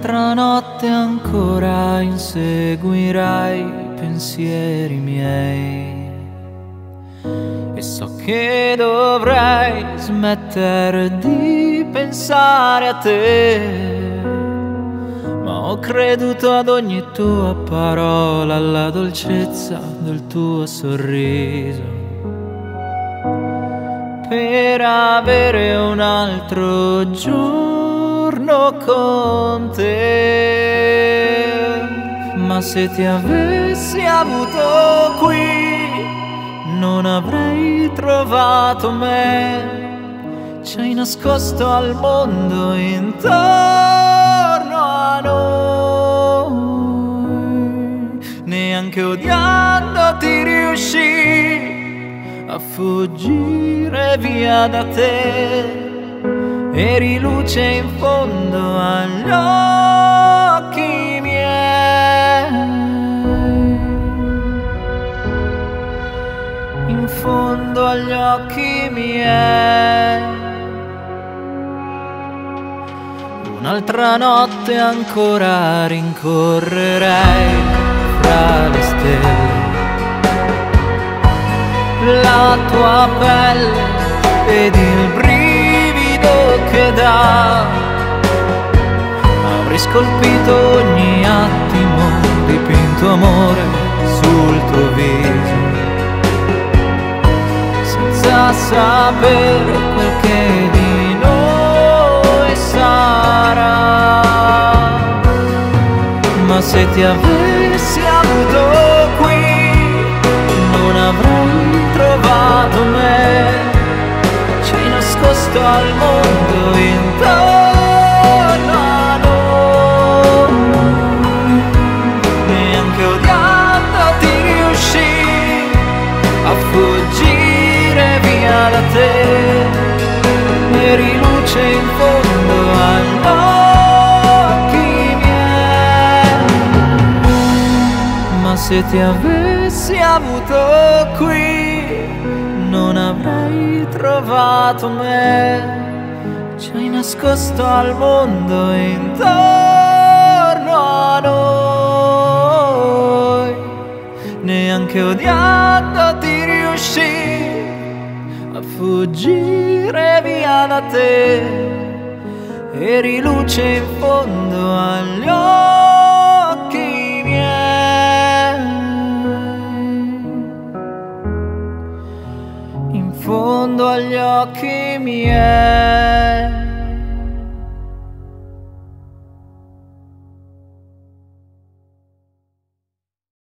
Un'altra notte ancora inseguirai i pensieri miei e so che dovrei smettere di pensare a te, ma ho creduto ad ogni tua parola, alla dolcezza del tuo sorriso, per avere un altro giorno con te. Ma se ti avessi avuto qui non avrei trovato me, ci hai nascosto al mondo intorno a noi, neanche odiandoti riuscì a fuggire via da te, eri luce in fondo agli occhi miei, in fondo agli occhi miei. Un'altra notte ancora rincorrerei fra le stelle la tua pelle ed il brivido che dà. Avrei scolpito ogni attimo, dipinto amore sul tuo viso, senza sapere quel che di noi sarà. Ma se ti avessi avuto qui non avrei trovato me, ci hai nascosto al mondo intorno a noi, neanche odiandoti riuscì a fuggire via da te, eri luce in fondo agli occhi miei. Ma se ti avessi avuto qui non avrei trovato me, ci hai nascosto al mondo intorno a noi, neanche odiandoti riuscì a fuggire via da te, eri luce in fondo agli occhi miei, in fondo agli occhi miei.